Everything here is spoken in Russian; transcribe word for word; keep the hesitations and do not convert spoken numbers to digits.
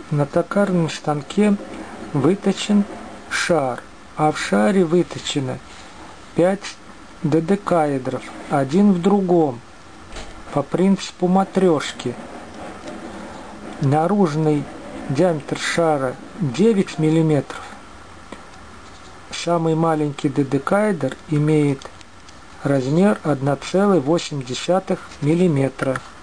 На токарном станке выточен шар, а в шаре выточено пять додекаэдров, один в другом, по принципу матрешки. Наружный диаметр шара девять миллиметров. Самый маленький додекаэдр имеет размер одна целая восемь десятых миллиметра.